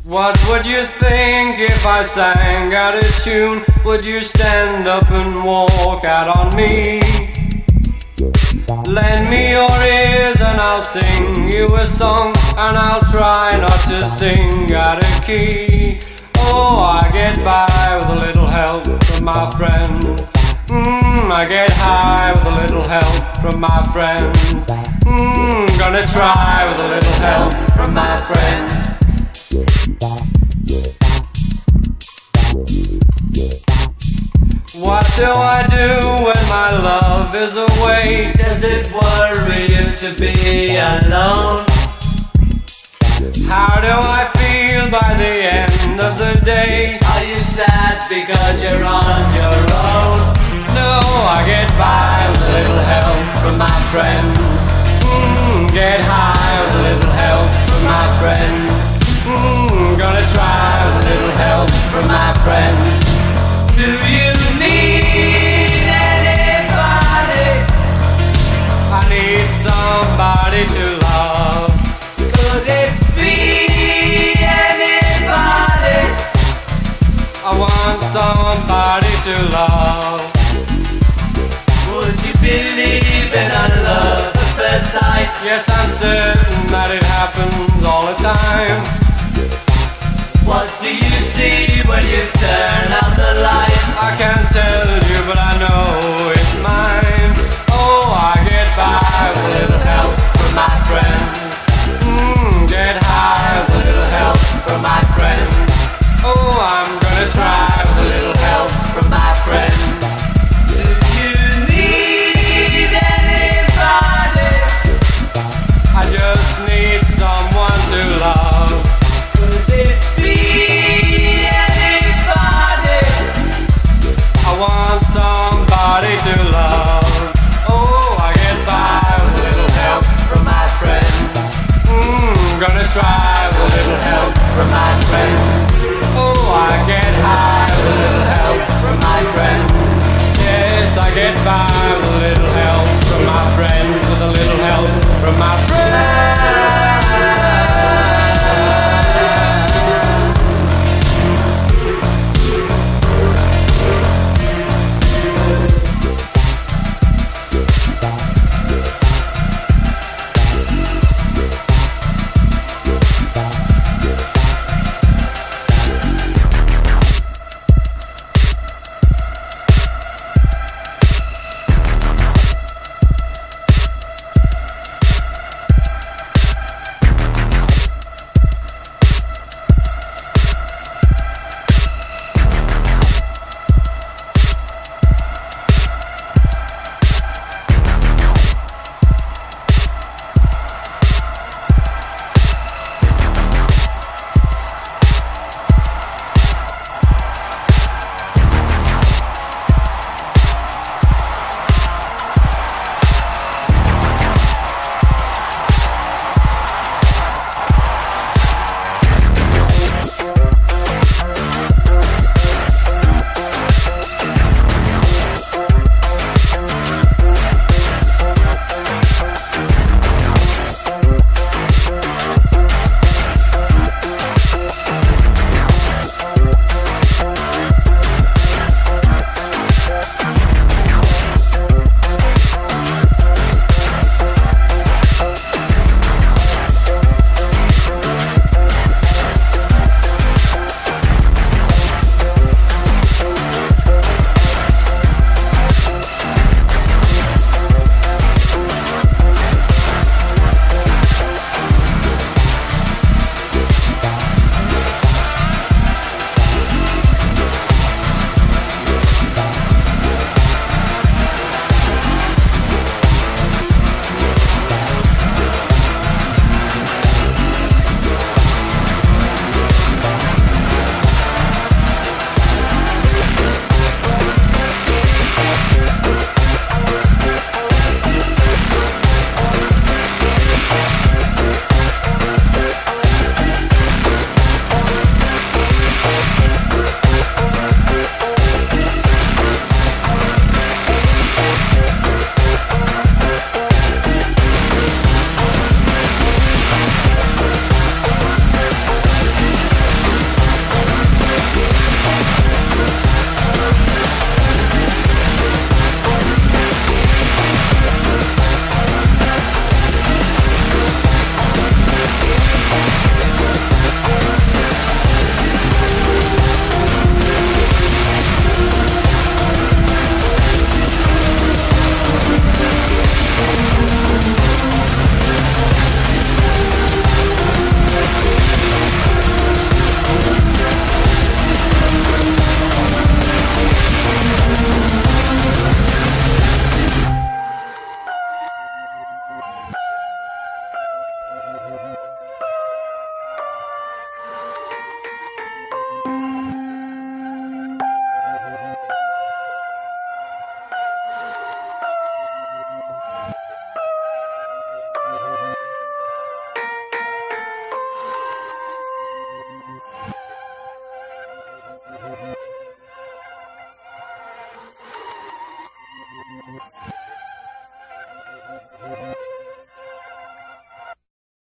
What would you think if I sang out of tune? Would you stand up and walk out on me? Lend me your ears and I'll sing you a song, and I'll try not to sing out of key. Oh, I get by with a little help from my friends. I get high with a little help from my friends. Gonna try with a little help from my friends. What do I do when my love is away? Does it worry you to be alone? How do I feel by the end of the day? Are you sad because you're on your own? No, I get by with a little help from my friends. Get high with a little help from my friends. Gonna try with a little help from my friends. Do you need anybody? I need somebody to love. Could it be anybody? I want somebody to love. Would you believe in a love at first sight? Yes, I'm certain that it happens all the time. What do you see when you turn out the light? I can